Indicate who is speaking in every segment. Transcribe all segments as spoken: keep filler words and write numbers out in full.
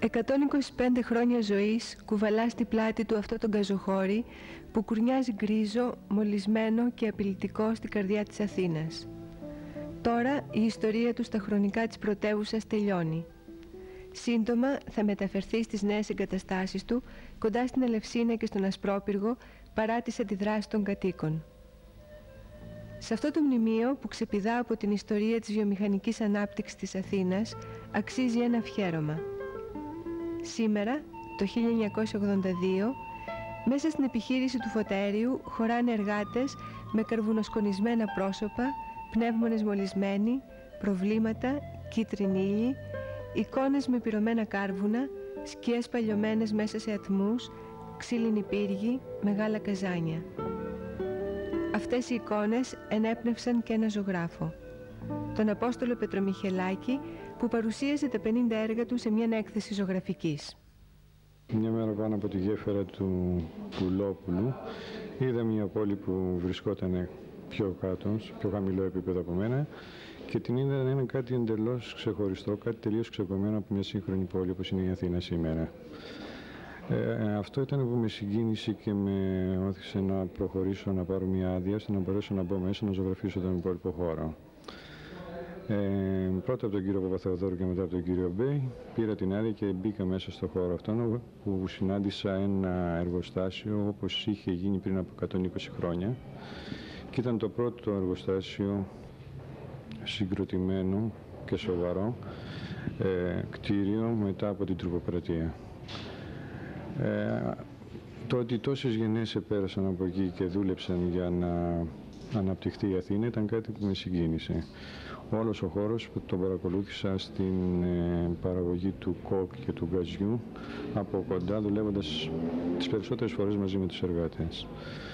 Speaker 1: εκατόν είκοσι πέντε χρόνια ζωής κουβαλά στη πλάτη του αυτό τον γκαζοχώρι που κουρνιάζει γκρίζο, μολυσμένο και απειλητικό στην καρδιά της Αθήνας. Τώρα η ιστορία του στα χρονικά της πρωτεύουσας τελειώνει. Σύντομα θα μεταφερθεί στις νέες εγκαταστάσεις του κοντά στην Ελευσίνα και στον Ασπρόπυργο παρά τις αντιδράσεις των κατοίκων. Σε αυτό το μνημείο που ξεπηδά από την ιστορία της βιομηχανικής ανάπτυξης της Αθήνας αξίζει ένα αφιέρωμα. Σήμερα, το χίλια εννιακόσια ογδόντα δύο, μέσα στην επιχείρηση του φωταέριου χωράνε εργάτες με καρβουνοσκονισμένα πρόσωπα, πνεύμονες μολυσμένοι, προβλήματα, κίτρινοι ήλιοι, εικόνες με πυρωμένα κάρβουνα, σκιές παλιωμένες μέσα σε ατμούς, ξύλινοι πύργοι, μεγάλα καζάνια. Αυτές οι εικόνες ενέπνευσαν και ένα ζωγράφο, τον Απόστολο Πετρομιχελάκη, που παρουσίασε τα πενήντα έργα του σε μια έκθεση ζωγραφικής.
Speaker 2: Μια μέρα πάνω από τη γέφυρα του Πουλόπουλου είδα μια πόλη που βρισκόταν πιο κάτω, σε πιο χαμηλό επίπεδο από μένα, και την είδα να είναι κάτι εντελώς ξεχωριστό, κάτι τελείως ξεκομμένο από μια σύγχρονη πόλη όπως είναι η Αθήνα σήμερα. Ε, αυτό ήταν που με συγκίνησε και με όθησε να προχωρήσω, να πάρω μια άδεια ώστε να μπορέσω να μπω μέσα να ζωγραφίσω τον υπόλοιπο χώρο. Ε, πρώτα από τον κύριο Παπαθεοδόρου και μετά από τον κύριο Μπέι πήρα την άδεια και μπήκα μέσα στο χώρο αυτό, που συνάντησα ένα εργοστάσιο όπως είχε γίνει πριν από εκατόν είκοσι χρόνια, και ήταν το πρώτο εργοστάσιο συγκροτημένο και σοβαρό ε, κτίριο μετά από την τρυποκρατία. Ε, το ότι τόσες γενναίες επέρασαν από εκεί και δούλεψαν για να αναπτυχθεί η Αθήνα ήταν κάτι που με συγκίνησε. Όλος ο χώρος που τον παρακολούθησα στην ε, παραγωγή του κοκ και του γκαζιού από κοντά, δουλεύοντας τις περισσότερες φορές μαζί με τους εργάτες.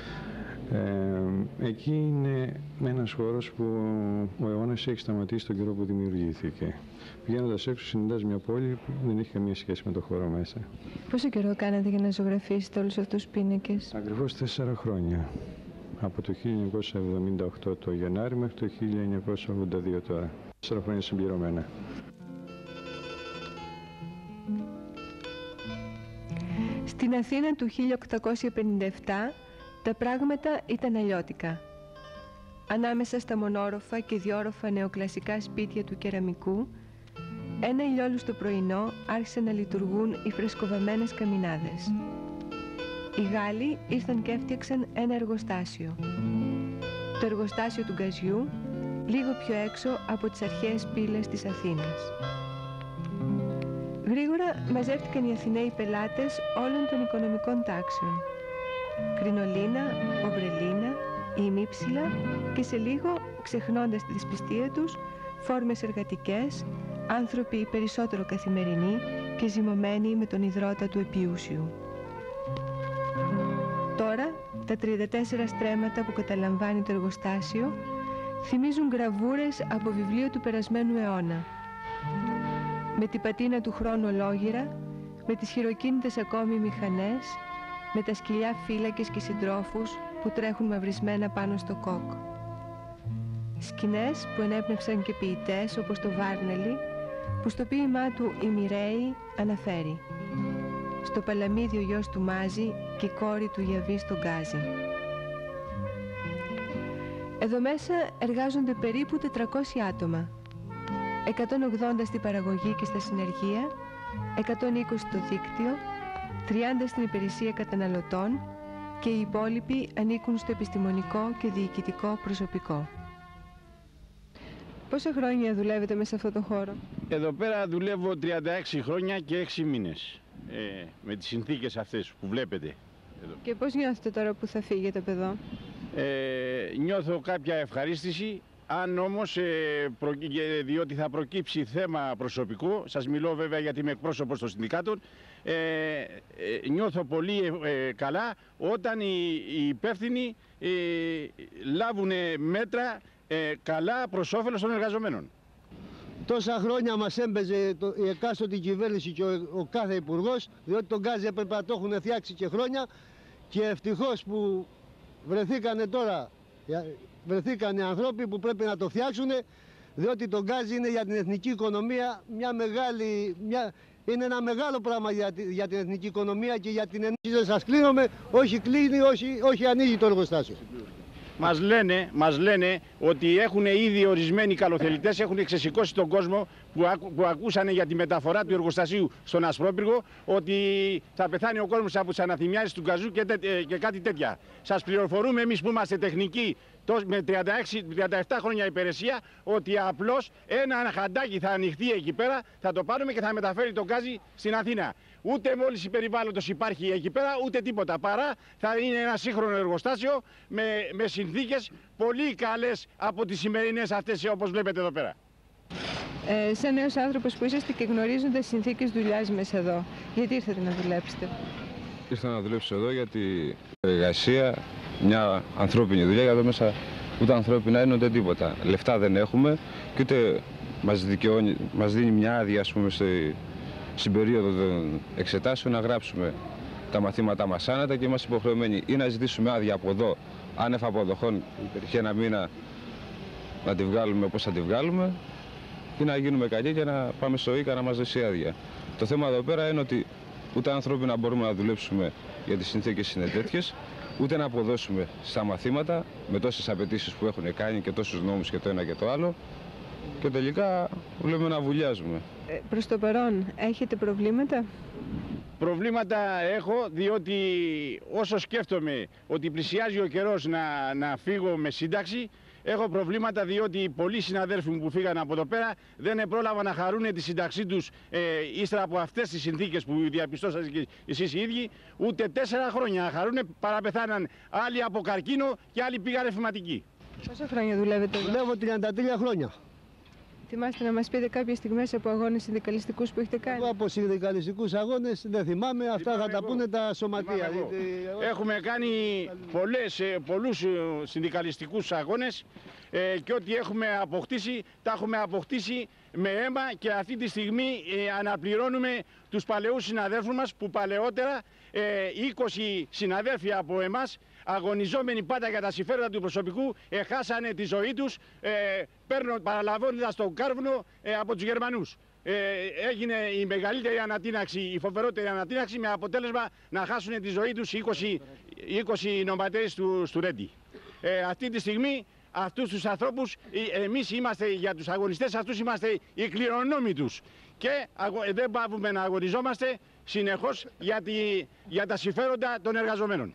Speaker 2: Ε, εκεί είναι ένας χώρος που ο αιώνας έχει σταματήσει τον καιρό που δημιουργήθηκε. Πηγαίνοντας έξω συναντάς μια πόλη που δεν έχει καμία σχέση με το χώρο μέσα.
Speaker 1: Πόσο καιρό κάνατε για να ζωγραφίσετε όλους αυτούς τους πίνακες?
Speaker 2: Ακριβώς τέσσερα χρόνια. Από το χίλια εννιακόσια εβδομήντα οκτώ το Γενάρη μέχρι το χίλια εννιακόσια ογδόντα δύο τώρα. Τέσσερα χρόνια συμπληρωμένα.
Speaker 1: Στην Αθήνα του χίλια οκτακόσια πενήντα επτά τα πράγματα ήταν αλλιώτικα. Ανάμεσα στα μονόροφα και διόροφα νεοκλασικά σπίτια του κεραμικού, ένα ηλιόλουστο πρωινό άρχισαν να λειτουργούν οι φρεσκοβαμμένες καμινάδες. Οι Γάλλοι ήρθαν και έφτιαξαν ένα εργοστάσιο. Το εργοστάσιο του γκαζιού, λίγο πιο έξω από τις αρχαίες πύλες της Αθήνας. Γρήγορα μαζεύτηκαν οι Αθηναίοι πελάτες όλων των οικονομικών τάξεων. Κρινολίνα, ομπρελίνα, ημίψιλα και σε λίγο, ξεχνώντας τη δυσπιστία τους, φόρμες εργατικές, άνθρωποι περισσότερο καθημερινοί και ζυμωμένοι με τον ιδρώτα του Επιούσιου. Τώρα, τα τριάντα τέσσερα στρέμματα που καταλαμβάνει το εργοστάσιο θυμίζουν γραβούρες από βιβλίο του περασμένου αιώνα. Με την πατίνα του χρόνου ολόγυρα, με τις χειροκίνητες ακόμη μηχανές, με τα σκυλιά φύλακες και συντρόφους που τρέχουν μαυρισμένα πάνω στο κόκ. Σκηνές που ενέπνευσαν και ποιητές όπως το Βάρνελι, που στο ποίημά του «Η Μοιραίη» αναφέρει «Στο παλαμίδι ο γιος του μάζει και η κόρη του Γιαβή στον γκάζι». Εδώ μέσα εργάζονται περίπου τετρακόσια άτομα, εκατόν ογδόντα στην παραγωγή και στα συνεργεία, εκατόν είκοσι στο δίκτυο, τριάντα στην υπηρεσία καταναλωτών και οι υπόλοιποι ανήκουν στο επιστημονικό και διοικητικό προσωπικό. Πόσα χρόνια δουλεύετε μέσα σε αυτό το χώρο?
Speaker 3: Εδώ πέρα δουλεύω τριάντα έξι χρόνια και έξι μήνες, ε, με τις συνθήκες αυτές που βλέπετε εδώ.
Speaker 1: Και πώς νιώθετε τώρα που θα φύγετε από εδώ?
Speaker 3: Ε, νιώθω κάποια ευχαρίστηση, αν όμως, ε, προ, διότι θα προκύψει θέμα προσωπικό, σας μιλώ βέβαια γιατί είμαι εκπρόσωπος των συνδικάτων, ε, ε, νιώθω πολύ ε, καλά όταν οι, οι υπεύθυνοι ε, λάβουν μέτρα ε, καλά προς όφελος των εργαζομένων.
Speaker 4: Τόσα χρόνια μας έμπαιζε το, η εκάστοτε κυβέρνηση και ο, ο κάθε υπουργός, διότι τον γκάζι έπρεπε να το έχουν φτιάξει και χρόνια, και ευτυχώς που βρεθήκανε τώρα, βρεθήκανε ανθρώποι που πρέπει να το φτιάξουν, διότι το γκάζι είναι για την εθνική οικονομία μια μεγάλη, μια, είναι ένα μεγάλο πράγμα για, για την εθνική οικονομία και για την ενίσχυση. Σας κλείνουμε, όχι κλείνει, όχι, όχι ανοίγει το εργοστάσιο.
Speaker 3: Μας λένε, μας λένε ότι έχουν ήδη ορισμένοι καλοθελητές, έχουν ξεσηκώσει τον κόσμο που, ακού, που ακούσανε για τη μεταφορά του εργοστασίου στον Ασπρόπυργο, ότι θα πεθάνει ο κόσμος από τις αναθυμιάσεις του γκαζού και, τε, και κάτι τέτοια. Σας πληροφορούμε εμείς που είμαστε τεχνικοί με τριάντα έξι τριάντα επτά χρόνια υπηρεσία, ότι απλώς ένα χαντάκι θα ανοιχτεί εκεί πέρα, θα το πάρουμε και θα μεταφέρει τον γκάζι στην Αθήνα. Ούτε μόλις περιβάλλοντος υπάρχει εκεί πέρα, ούτε τίποτα. Παρά θα είναι ένα σύγχρονο εργοστάσιο με, με συνθήκες πολύ καλές από τις σημερινές αυτές, όπως βλέπετε εδώ πέρα.
Speaker 1: Ε, σαν νέος άνθρωπος που είσαστε και γνωρίζοντας συνθήκες δουλειάς μέσα εδώ, γιατί ήρθατε να δουλέψετε?
Speaker 5: Ήρθα να δουλέψω εδώ γιατί η εργασία, μια ανθρώπινη δουλειά, για εδώ μέσα ούτε ανθρώπινα είναι ούτε τίποτα. Λεφτά δεν έχουμε και ούτε μας, δικαιώνει, μας δίνει μια άδεια, ας πούμε, στη, στην περίοδο των εξετάσεων να γράψουμε τα μαθήματά μας άνετα και είμαστε υποχρεωμένοι ή να ζητήσουμε άδεια από εδώ, άνευ αποδοχών και ένα μήνα να τη βγάλουμε όπως θα τη βγάλουμε, ή να γίνουμε καλοί και να πάμε στο ΙΚΑ να μας δώσει άδεια. Το θέμα εδώ πέρα είναι ότι ούτε ανθρώπινα μπορούμε να δουλέψουμε γιατί οι συνθήκες είναι τέτοιες, ούτε να αποδώσουμε στα μαθήματα με τόσες απαιτήσεις που έχουν κάνει και τόσους νόμους και το ένα και το άλλο, και τελικά βλέπουμε να βουλιάζουμε.
Speaker 1: Ε, προς το παρόν έχετε προβλήματα?
Speaker 3: Προβλήματα έχω, διότι όσο σκέφτομαι ότι πλησιάζει ο καιρός να, να φύγω με σύνταξη, έχω προβλήματα, διότι πολλοί συναδέλφοι μου που φύγαν από εδώ πέρα δεν πρόλαβαν να χαρούν τη σύνταξή τους ε, ύστερα από αυτές τις συνθήκες που διαπιστώσατε και εσείς οι ίδιοι, ούτε τέσσερα χρόνια να χαρούν, παραπεθάναν άλλοι από καρκίνο και άλλοι πήγαν φυματικοί.
Speaker 1: Πόσα χρόνια δουλεύετε εδώ?
Speaker 4: Δουλεύω τριάντα τρία χρόνια.
Speaker 1: Θυμάστε να μας πείτε κάποιες στιγμές από αγώνες συνδικαλιστικούς που έχετε κάνει?
Speaker 4: Εγώ από συνδικαλιστικούς αγώνες δεν θυμάμαι, αυτά
Speaker 3: θυμάμαι
Speaker 4: θα τα
Speaker 3: εγώ.
Speaker 4: πούνε τα σωματεία.
Speaker 3: Έχουμε κάνει πολλές, πολλούς συνδικαλιστικούς αγώνες ε, και ό,τι έχουμε αποκτήσει, τα έχουμε αποκτήσει με αίμα, και αυτή τη στιγμή ε, αναπληρώνουμε τους παλαιούς συναδέλφους μας που παλαιότερα ε, είκοσι συναδέλφοι από εμάς, αγωνιζόμενοι πάντα για τα συμφέροντα του προσωπικού, ε, χάσανε τη ζωή τους ε, παραλαμβάνοντας τον κάρβουνο ε, από τους Γερμανούς. Ε, έγινε η μεγαλύτερη ανατείναξη, η φοβερότερη ανατείναξη, με αποτέλεσμα να χάσουν τη ζωή τους είκοσι, είκοσι νομπατέρες του Στουρέντι. Ε, αυτή τη στιγμή αυτούς τους ανθρώπους, εμείς είμαστε για τους αγωνιστές, αυτούς είμαστε οι κληρονόμοι τους. Και δεν πάβουμε να αγωνιζόμαστε συνεχώς για, τη, για τα συμφέροντα των εργαζομένων.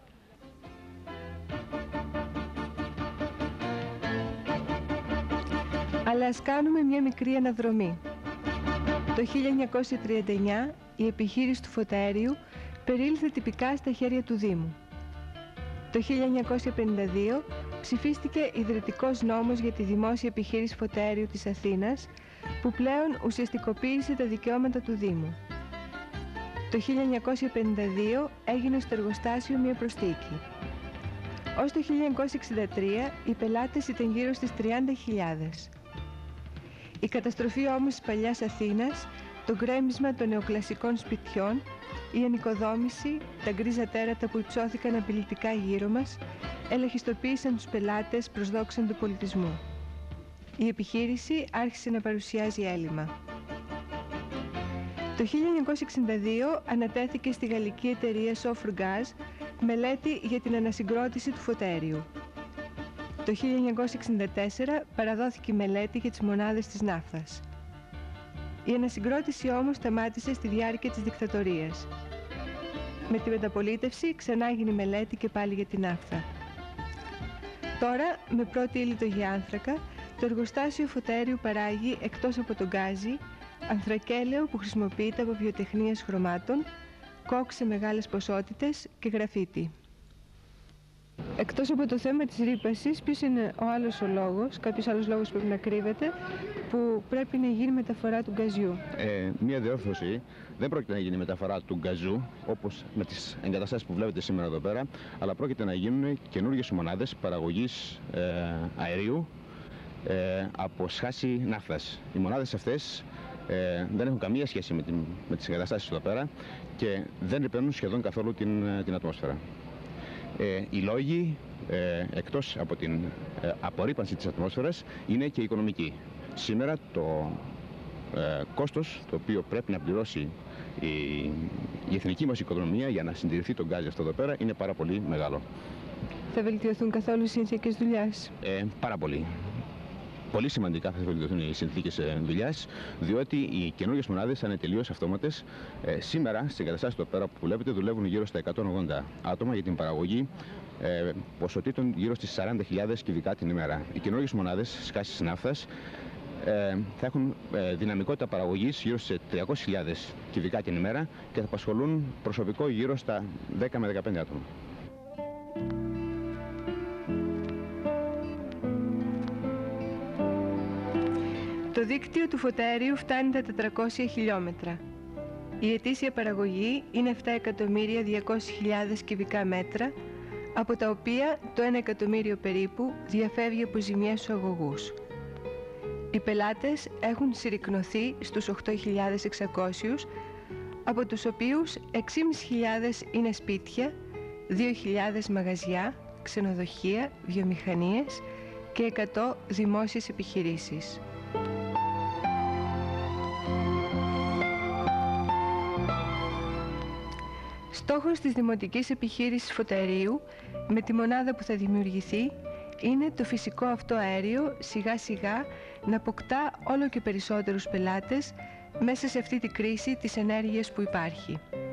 Speaker 1: Αλλά ας κάνουμε μια μικρή αναδρομή. Το χίλια εννιακόσια τριάντα εννιά η επιχείρηση του φωταέριου περίληφθε τυπικά στα χέρια του Δήμου. Το χίλια εννιακόσια πενήντα δύο ψηφίστηκε ιδρυτικός νόμος για τη δημόσια επιχείρηση φωταέριου της Αθήνας, που πλέον ουσιαστικοποίησε τα δικαιώματα του Δήμου. Το χίλια εννιακόσια πενήντα δύο έγινε στο εργοστάσιο μια προστίκη. Ως το χίλια εννιακόσια εξήντα τρία οι πελάτες ήταν γύρω στις τριάντα χιλιάδες. Η καταστροφή όμως της παλιάς Αθήνας, το γκρέμισμα των νεοκλασικών σπιτιών, η ανοικοδόμηση, τα γκρίζα τέρατα που υψώθηκαν απειλητικά γύρω μας, ελαχιστοποίησαν τους πελάτες προς δόξαν του πολιτισμού. Η επιχείρηση άρχισε να παρουσιάζει έλλειμμα. Το χίλια εννιακόσια εξήντα δύο ανατέθηκε στη γαλλική εταιρεία Sofrgaz μελέτη για την ανασυγκρότηση του φωταέριου. Το χίλια εννιακόσια εξήντα τέσσερα παραδόθηκε η μελέτη για τις μονάδες της ναύθας. Η ανασυγκρότηση όμως σταμάτησε στη διάρκεια της δικτατορίας. Με τη μεταπολίτευση ξανά γίνει μελέτη και πάλι για την ναύθα. Τώρα, με πρώτη ύλη το γεάνθρακα, το εργοστάσιο φωταέριου παράγει, εκτός από τον γκάζι, ανθρακέλαιο που χρησιμοποιείται από βιοτεχνίες χρωμάτων, κόκ σε μεγάλες ποσότητες και γραφίτι. Εκτός από το θέμα της ρύπασης, ποιος είναι ο άλλος ο λόγος, κάποιος άλλος λόγος πρέπει να κρύβεται, που πρέπει να γίνει μεταφορά του γκαζιού?
Speaker 6: Ε, μία διόρθωση, δεν πρόκειται να γίνει μεταφορά του γκαζιού, όπως με τις εγκαταστάσεις που βλέπετε σήμερα εδώ πέρα, αλλά πρόκειται να γίνουν καινούργιες μονάδες παραγωγής ε, αερίου ε, από σχάση ναύτας. Οι μονάδες αυτές ε, δεν έχουν καμία σχέση με, την, με τις εγκαταστάσεις εδώ πέρα και δεν ρηπαίνουν σχεδόν καθόλου την, την ατμόσφαιρα. Ε, οι λόγοι, ε, εκτός από την ε, απορρίπανση της ατμόσφαιρας, είναι και οικονομικοί. Σήμερα το ε, κόστος το οποίο πρέπει να πληρώσει η, η εθνική μας οικονομία για να συντηρηθεί το γκάζι αυτό εδώ πέρα είναι πάρα πολύ μεγάλο.
Speaker 1: Θα βελτιωθούν καθόλου οι συνθήκες δουλειάς?
Speaker 6: Ε, πάρα πολύ. Πολύ σημαντικά θα βελτιωθούν οι συνθήκες δουλειάς, διότι οι καινούργιες μονάδες θα είναι τελείως αυτόματες. Ε, σήμερα, στις εγκαταστάσεις εδώ πέρα που βλέπετε, δουλεύουν γύρω στα εκατόν ογδόντα άτομα για την παραγωγή ε, ποσοτήτων γύρω στις σαράντα χιλιάδες κυβικά την ημέρα. Οι καινούργιες μονάδες σκάσης ναύτας ε, θα έχουν ε, δυναμικότητα παραγωγής γύρω στις τριακόσιες χιλιάδες κυβικά την ημέρα και θα απασχολούν προσωπικό γύρω στα δέκα με δεκαπέντε άτομα.
Speaker 1: Το δίκτυο του φωταερίου φτάνει τα τετρακόσια χιλιόμετρα. Η ετήσια παραγωγή είναι επτά εκατομμύρια διακόσιες χιλιάδες κυβικά μέτρα, από τα οποία το ένα εκατομμύριο περίπου διαφεύγει από ζημιές στους αγωγούς. Οι πελάτες έχουν συρρικνωθεί στους οκτώ χιλιάδες εξακόσιους, από τους οποίους έξι χιλιάδες πεντακόσια είναι σπίτια, δύο χιλιάδες μαγαζιά, ξενοδοχεία, βιομηχανίες και εκατό δημόσιες επιχειρήσεις. Στόχος της Δημοτικής Επιχείρησης Φωταερίου, με τη μονάδα που θα δημιουργηθεί, είναι το φυσικό αυτό αέριο σιγά σιγά να αποκτά όλο και περισσότερους πελάτες μέσα σε αυτή τη κρίση της ενέργειας που υπάρχει.